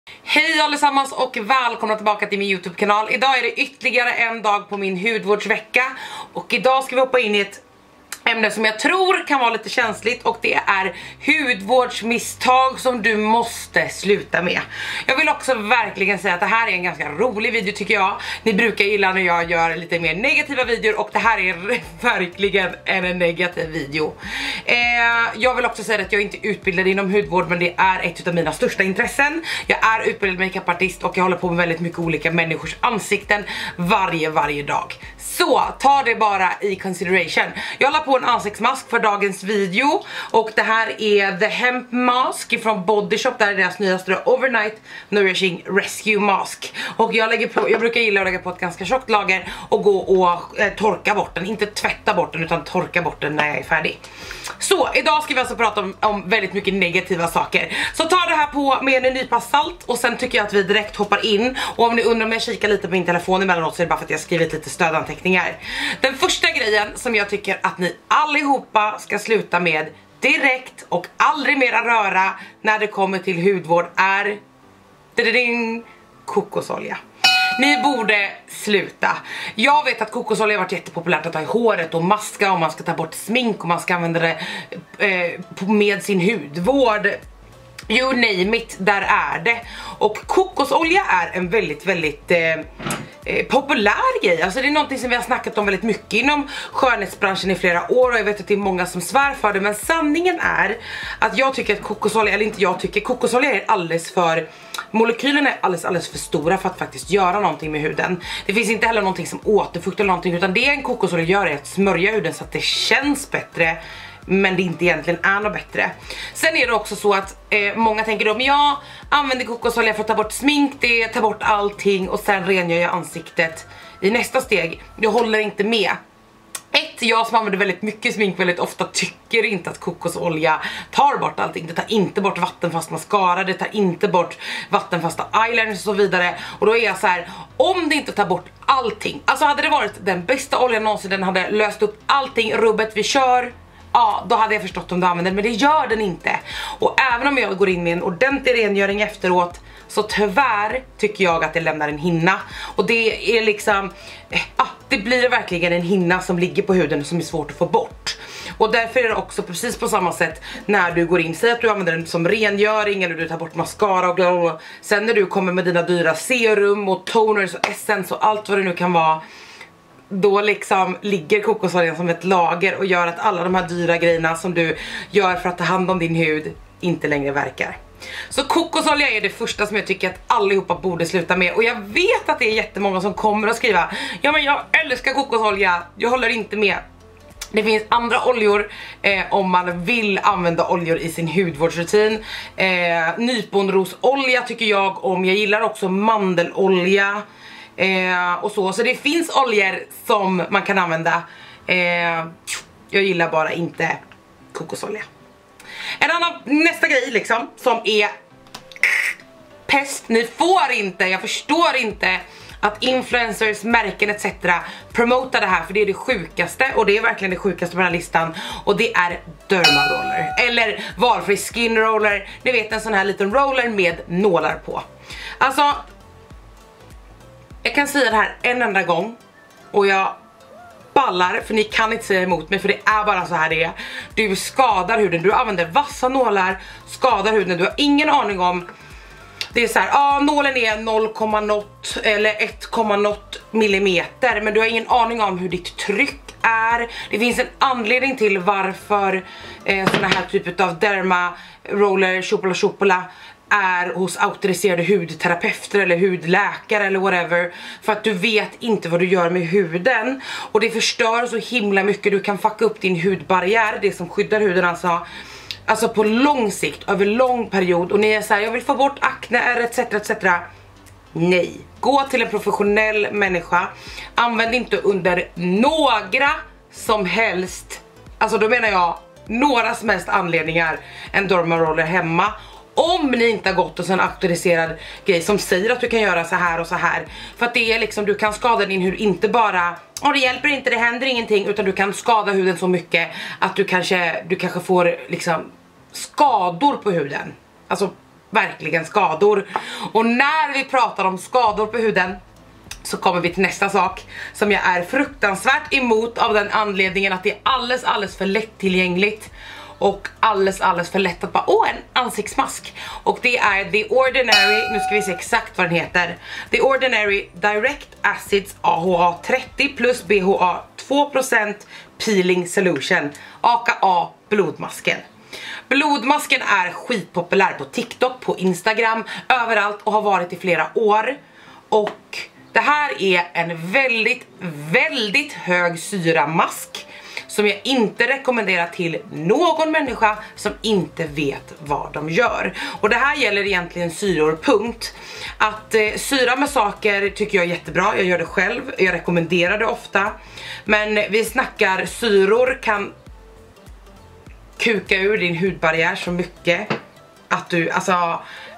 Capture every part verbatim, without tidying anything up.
Hej allesammans och välkomna tillbaka till min YouTube-kanal. Idag är det ytterligare en dag på min hudvårdsvecka. Och idag ska vi hoppa in i ett ämne som jag tror kan vara lite känsligt. Och det är hudvårdsmisstag som du måste sluta med. Jag vill också verkligen säga att det här är en ganska rolig video tycker jag. Ni brukar gilla när jag gör lite mer negativa videor. Och det här är verkligen en negativ video. eh, Jag vill också säga att jag inte är utbildad inom hudvård, men det är ett av mina största intressen. Jag är utbildad makeupartist och jag håller på med väldigt mycket olika människors ansikten varje, varje dag. Så ta det bara i consideration. Jag håller på en ansiktsmask för dagens video. Och det här är The Hemp Mask från Body Shop. Det här är deras nyaste Overnight Nourishing Rescue Mask. Och jag, lägger på, jag brukar gilla att lägga på ett ganska tjockt lager och gå och eh, torka bort den. Inte tvätta bort den utan torka bort den när jag är färdig. Så idag ska vi alltså prata om, om väldigt mycket negativa saker. Så ta det här på med en nypa salt. Och sen tycker jag att vi direkt hoppar in. Och om ni undrar om jag kikar lite på min telefon emellanåt, så är det bara för att jag har skrivit lite stödanteckningar. Den första grejen som jag tycker att ni allihopa ska sluta med direkt och aldrig mera röra när det kommer till hudvård är kokosolja. Ni borde sluta. Jag vet att kokosolja har varit jättepopulärt att ta i håret och maska, och man ska ta bort smink och man ska använda det eh, med sin hudvård. You name it, där är det. Och kokosolja är en väldigt, väldigt eh, eh, populär grej. Alltså det är någonting som vi har snackat om väldigt mycket inom skönhetsbranschen i flera år. Och jag vet att det är många som svär för det. Men sanningen är att jag tycker att kokosolja, eller inte jag tycker, kokosolja är alldeles för... Molekylerna är alldeles, alldeles för stora för att faktiskt göra någonting med huden. Det finns inte heller någonting som återfuktar eller någonting, utan det en kokosolja gör är att smörja huden så att det känns bättre, men det inte egentligen är något bättre. Sen är det också så att eh, många tänker då, men jag använder kokosolja för att ta bort smink, det tar bort allting och sen rengör jag ansiktet i nästa steg. Jag håller inte med. Ett, jag som använder väldigt mycket smink väldigt ofta tycker inte att kokosolja tar bort allting. Det tar inte bort vattenfast mascara, det tar inte bort vattenfasta eyeliners och så vidare. Och då är jag så här: om det inte tar bort allting, alltså hade det varit den bästa oljan någonsin, den hade löst upp allting, rubbet vi kör, ja, då hade jag förstått om du använder den, men det gör den inte. Och även om jag går in med en ordentlig rengöring efteråt, så tyvärr tycker jag att det lämnar en hinna. Och det är liksom, ja, det blir verkligen en hinna som ligger på huden som är svårt att få bort. Och därför är det också precis på samma sätt när du går in. Säg att du använder den som rengöring eller du tar bort mascara och blablabla. Sen när du kommer med dina dyra serum och toners och essence och allt vad det nu kan vara, då liksom ligger kokosoljan som ett lager och gör att alla de här dyra grejerna som du gör för att ta hand om din hud inte längre verkar. Så kokosolja är det första som jag tycker att allihopa borde sluta med. Och jag vet att det är jättemånga som kommer att skriva: ja men jag älskar kokosolja, jag håller inte med. Det finns andra oljor eh, om man vill använda oljor i sin hudvårdsrutin. eh, Nyponrosolja tycker jag om. Jag gillar också mandelolja eh, och så. Så det finns oljor som man kan använda. eh, Jag gillar bara inte kokosolja. En annan, nästa grej liksom, som är pest. Ni får inte, jag förstår inte att influencers, märken et cetera promotar det här, för det är det sjukaste. Och det är verkligen det sjukaste på den här listan. Och det är dermaroller, eller valfri skin roller. Ni vet, en sån här liten roller med nålar på. Alltså, jag kan säga det här en enda gång, och jag ballar, för ni kan inte säga emot mig, för det är bara så här det är. Du skadar huden, du använder vassa nålar, skadar huden, du har ingen aning om. Det är så här, ja, ah, nålen är noll komma noll eller ett komma noll millimeter, men du har ingen aning om hur ditt tryck är. Det finns en anledning till varför eh, såna här typer av derma roller, chopola chopola är hos auktoriserade hudterapeuter eller hudläkare eller whatever. För att du vet inte vad du gör med huden. Och det förstör så himla mycket. Du kan fucka upp din hudbarriär, det som skyddar huden alltså. Alltså på lång sikt, över lång period. Och ni är så här, jag vill få bort akne et cetera et cetera. Nej, gå till en professionell människa. Använd inte under några som helst, alltså då menar jag några som helst anledningar, en dermaroller hemma. Om ni inte har gått hos en auktoriserad grej som säger att du kan göra så här och så här. För att det är liksom, du kan skada din hud, inte bara, och det hjälper inte, det händer ingenting, utan du kan skada huden så mycket att du kanske, du kanske får liksom skador på huden. Alltså verkligen skador. Och när vi pratar om skador på huden så kommer vi till nästa sak som jag är fruktansvärt emot, av den anledningen att det är alldeles, alldeles för lättillgängligt och alldeles, alldeles för lätt att bara, åh, en ansiktsmask. Och det är The Ordinary, nu ska vi se exakt vad den heter. The Ordinary Direct Acids A H A trettio plus B H A två procent Peeling Solution, aka blodmasken. Blodmasken är skitpopulär på TikTok, på Instagram, överallt och har varit i flera år. Och det här är en väldigt, väldigt hög syramask som jag inte rekommenderar till någon människa som inte vet vad de gör. Och det här gäller egentligen syror, punkt. Att eh, syra med saker tycker jag är jättebra, jag gör det själv, jag rekommenderar det ofta. Men vi snackar syror kan kuka ur din hudbarriär så mycket att du, alltså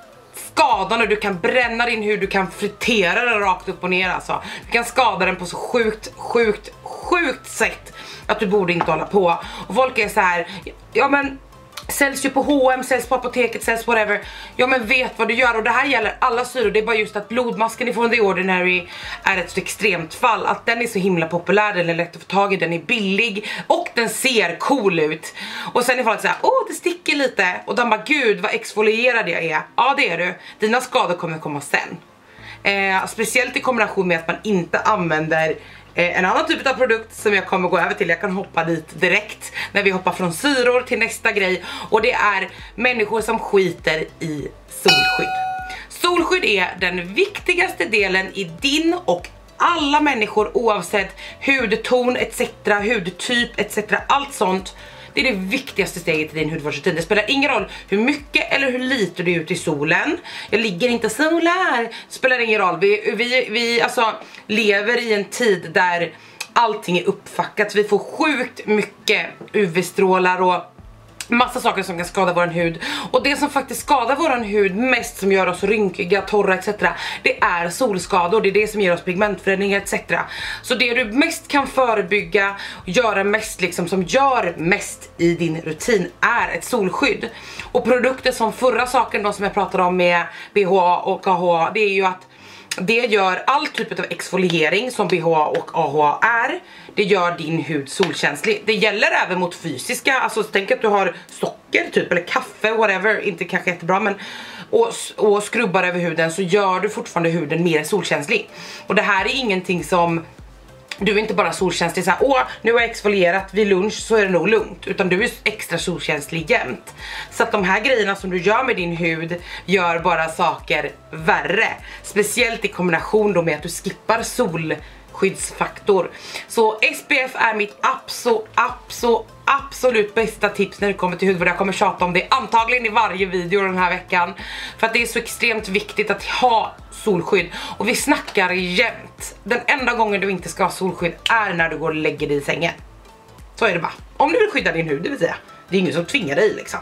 skada när du kan bränna din hud, du kan fritera den rakt upp och ner alltså. Du kan skada den på så sjukt, sjukt, sjukt sätt att du borde inte hålla på. Och folk är så här, ja men säljs ju på H och M, säljs på apoteket, säljs whatever. Ja men vet vad du gör, och det här gäller alla syror. Det är bara just att blodmasken ifrån The Ordinary är ett så extremt fall. Att den är så himla populär, den är lätt att få tag i, den är billig och den ser cool ut. Och sen är folk så här, åh det sticker lite. Och de bara, gud vad exfolierad jag är. Ja det är du, dina skador kommer komma sen. eh, Speciellt i kombination med att man inte använder en annan typ av produkt som jag kommer gå över till. Jag kan hoppa dit direkt när vi hoppar från syror till nästa grej. Och det är människor som skiter i solskydd. Solskydd är den viktigaste delen i din och alla människor oavsett hudton et cetera, hudtyp et cetera. Allt sånt. Det är det viktigaste steget i din hudvårdsrutin. Det spelar ingen roll hur mycket eller hur lite du är ute i solen. Jag ligger inte solar. Det spelar ingen roll. Vi, vi, vi alltså, lever i en tid där allting är uppfackat. Vi får sjukt mycket U V-strålar och massa saker som kan skada våran hud. Och det som faktiskt skadar våran hud mest, som gör oss rynkiga, torra et cetera, det är solskador. Det är det som ger oss pigmentförändringar et cetera. Så det du mest kan förebygga och göra mest, liksom som gör mest i din rutin, är ett solskydd. Och produkter som förra saken då som jag pratade om med B H A och A H A, det är ju att det gör all typ av exfoliering som B H A och A H A är. Det gör din hud solkänslig. Det gäller även mot fysiska, alltså tänk att du har socker typ, eller kaffe, whatever, inte kanske jättebra, men och, och skrubbar över huden, så gör du fortfarande huden mer solkänslig. Och det här är ingenting som, du är inte bara solkänslig så här, åh nu har jag exfolierat vid lunch så är det nog lugnt, utan du är extra solkänslig jämt. Så att de här grejerna som du gör med din hud gör bara saker värre. Speciellt i kombination då med att du skippar solskyddsfaktor. Så S P F är mitt absolut, absolut, absolut bästa tips när det kommer till hudvård. Jag kommer tjata om det antagligen i varje video den här veckan, för att det är så extremt viktigt att ha solskydd. Och vi snackar jämt. Den enda gången du inte ska ha solskydd är när du går och lägger dig i sängen. Så är det bara. Om du vill skydda din hud, det vill säga. Det är ingen som tvingar dig liksom.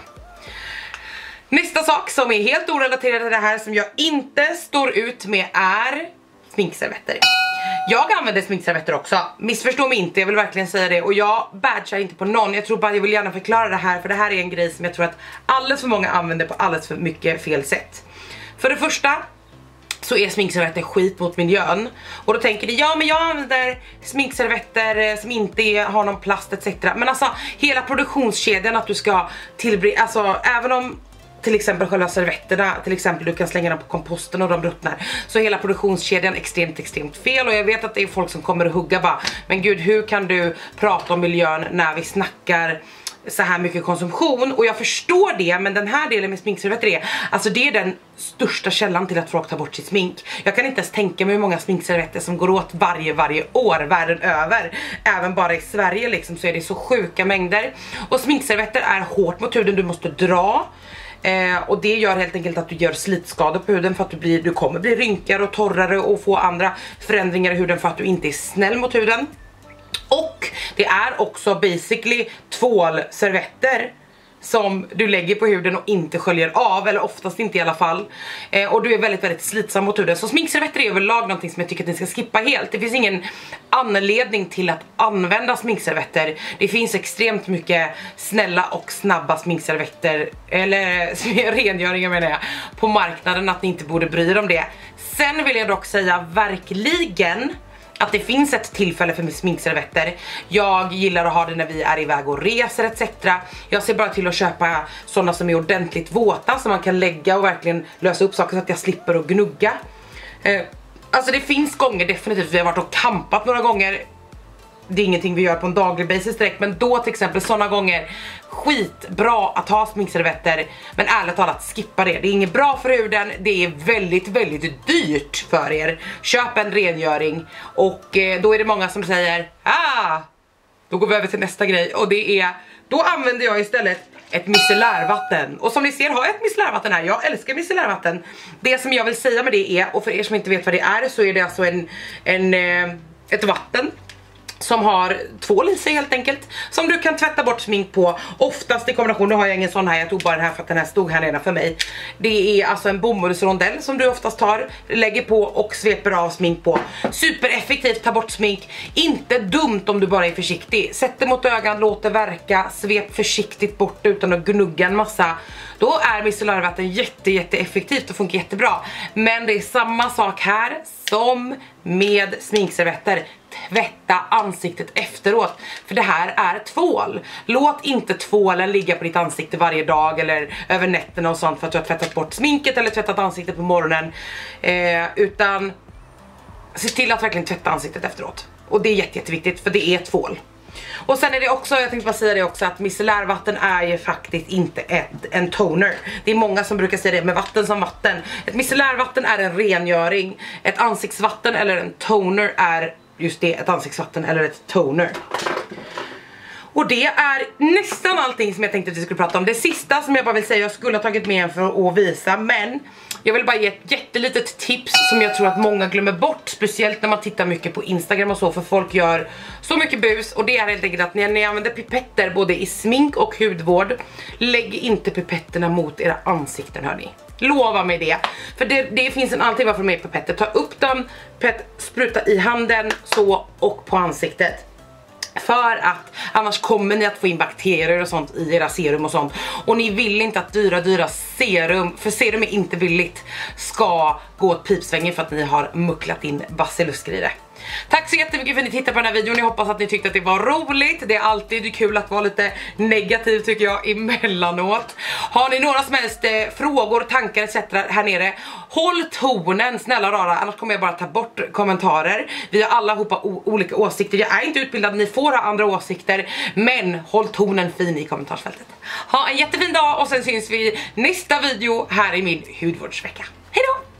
Nästa sak som är helt orelaterad till det här, som jag inte står ut med, är sminkservetter. Jag använder sminkservetter också, missförstå mig inte, jag vill verkligen säga det. Och jag badgar inte på någon, jag tror bara jag vill gärna förklara det här, för det här är en grej som jag tror att alldeles för många använder på alldeles för mycket fel sätt. För det första så är sminkservetter skit mot miljön. Och då tänker ni, ja men jag använder sminkservetter som inte är, har någon plast et cetera. Men alltså hela produktionskedjan, att du ska tillbringa, alltså även om till exempel själva servetterna, till exempel du kan slänga dem på komposten och de ruttnar, så hela produktionskedjan extremt, extremt fel. Och jag vet att det är folk som kommer att hugga bara, men gud hur kan du prata om miljön när vi snackar så här mycket konsumtion? Och jag förstår det, men den här delen med sminkservetter är, alltså det är den största källan till att folk tar bort sitt smink. Jag kan inte ens tänka mig hur många sminkservetter som går åt varje, varje år världen över. Även bara i Sverige liksom, så är det så sjuka mängder. Och sminkservetter är hårt mot huden, du måste dra. Eh, och det gör helt enkelt att du gör slitskador på huden, för att du, blir, du kommer bli rynkigare och torrare och få andra förändringar i huden för att du inte är snäll mot huden. Och det är också basically tvålservetter som du lägger på huden och inte sköljer av, eller oftast inte i alla fall, eh, och du är väldigt väldigt slitsam mot huden. Så sminkservetter är överlag någonting som jag tycker att ni ska skippa helt. Det finns ingen anledning till att använda sminkservetter. Det finns extremt mycket snälla och snabba sminkservetter, eller rengöringar menar jag, på marknaden, att ni inte borde bry er om det. Sen vill jag dock säga verkligen att det finns ett tillfälle för sminkservetter. Jag gillar att ha det när vi är iväg och reser et cetera. Jag ser bara till att köpa sådana som är ordentligt våta, så man kan lägga och verkligen lösa upp saker så att jag slipper att gnugga. eh, Alltså det finns gånger definitivt vi har varit och kampat några gånger. Det är ingenting vi gör på en daglig basis direkt, men då till exempel sådana gånger skitbra att ha sminkservetter. Men ärligt talat, skippa det. Det är inget bra för huden, det är väldigt väldigt dyrt för er. Köp en rengöring. Och eh, då är det många som säger ah, då går vi över till nästa grej. Och det är, då använder jag istället ett micellärvatten. Och som ni ser har jag ett micellärvatten här. Jag älskar micellärvatten. Det som jag vill säga med det är, och för er som inte vet vad det är, så är det alltså en, en, eh, ett vatten som har tvål i sig helt enkelt, som du kan tvätta bort smink på. Oftast i kombination, nu har jag ingen sån här, jag tog bara den här för att den här stod här redan för mig. Det är alltså en bomullsrondell som du oftast tar, lägger på och sveper av smink på. Supereffektivt, ta bort smink. Inte dumt om du bara är försiktig. Sätt det mot ögat, låt det verka, svep försiktigt bort utan att gnugga en massa. Då är micellärvatten jätte jätte effektivt och funkar jättebra. Men det är samma sak här som med sminkservetter. Tvätta ansiktet efteråt, för det här är tvål. Låt inte tvålen ligga på ditt ansikte varje dag eller över nätterna och sånt för att du har tvättat bort sminket eller tvättat ansiktet på morgonen, eh, utan se till att verkligen tvätta ansiktet efteråt. Och det är jätte, jätteviktigt, för det är tvål. Och sen är det också, jag tänkte bara säga det också, att micellärvatten är ju faktiskt inte ett, en toner. Det är många som brukar säga det med vatten som vatten. Ett micellärvatten är en rengöring. Ett ansiktsvatten eller en toner är just det, ett ansiktsvatten eller ett toner. Och det är nästan allting som jag tänkte att vi skulle prata om. Det sista som jag bara vill säga, jag skulle ha tagit med för att visa, men jag vill bara ge ett jättelitet tips som jag tror att många glömmer bort, speciellt när man tittar mycket på Instagram och så, för folk gör så mycket bus. Och det är helt enkelt att när ni använder pipetter både i smink och hudvård, lägg inte pipetterna mot era ansikten, hörni. Lova mig det. För det, det finns en alltid varför med pipetter. Ta upp dem, pet, spruta i handen så och på ansiktet. För att annars kommer ni att få in bakterier och sånt i era serum och sånt. Och ni vill inte att dyra dyra serum, för serum är inte billigt, ska gå åt pipsvängen för att ni har mucklat in basilusker i det. Tack så jättemycket för att ni tittade på den här videon. Jag hoppas att ni tyckte att det var roligt. Det är alltid kul att vara lite negativ tycker jag emellanåt. Har ni några som helst eh, frågor, tankar et cetera här nere, håll tonen snälla rara, annars kommer jag bara ta bort kommentarer. Vi har alla hopa olika åsikter. Jag är inte utbildad, ni får ha andra åsikter, men håll tonen fin i kommentarsfältet. Ha en jättefin dag och sen syns vi i nästa video här i min hudvårdsvecka. Hej då!